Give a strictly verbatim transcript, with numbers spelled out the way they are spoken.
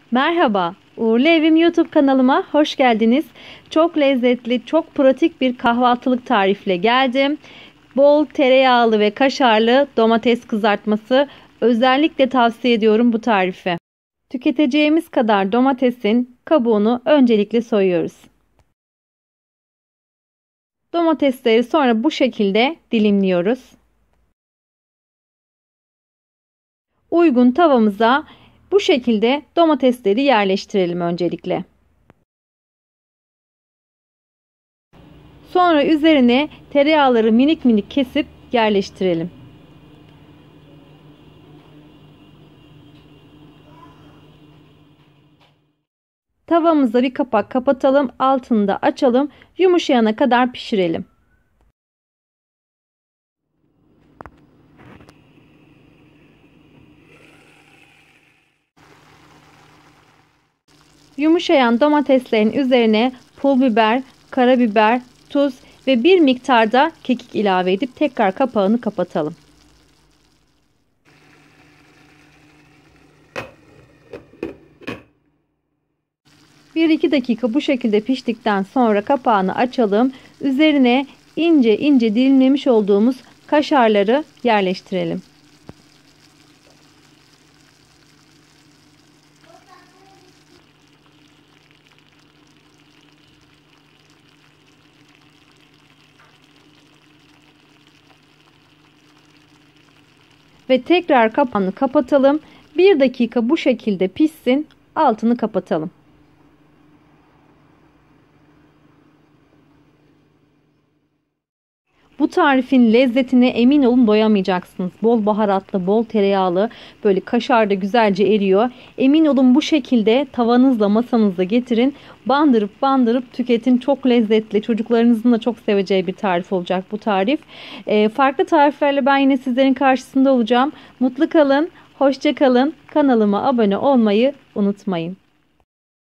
Merhaba, Uğurlu Evim YouTube kanalıma hoş geldiniz. Çok lezzetli, çok pratik bir kahvaltılık tarifle geldim. Bol tereyağlı ve kaşarlı domates kızartması. Özellikle tavsiye ediyorum bu tarifi. Tüketeceğimiz kadar domatesin kabuğunu öncelikle soyuyoruz. Domatesleri sonra bu şekilde dilimliyoruz. Uygun tavamıza bu şekilde domatesleri yerleştirelim öncelikle. Sonra üzerine tereyağları minik minik kesip yerleştirelim. Tavamıza bir kapak kapatalım, altını da açalım, yumuşayana kadar pişirelim. Yumuşayan domateslerin üzerine pul biber, karabiber, tuz ve bir miktarda kekik ilave edip tekrar kapağını kapatalım. bir iki dakika bu şekilde piştikten sonra kapağını açalım. Üzerine ince ince dilimlemiş olduğumuz kaşarları yerleştirelim. Ve tekrar kapağını kapatalım. bir dakika bu şekilde pişsin. Altını kapatalım. Bu tarifin lezzetine emin olun doyamayacaksınız. Bol baharatlı, bol tereyağlı, böyle kaşar da güzelce eriyor. Emin olun bu şekilde tavanızla masanızda getirin. Bandırıp bandırıp tüketin. Çok lezzetli. Çocuklarınızın da çok seveceği bir tarif olacak bu tarif. E, farklı tariflerle ben yine sizlerin karşısında olacağım. Mutlu kalın, hoşça kalın. Kanalıma abone olmayı unutmayın.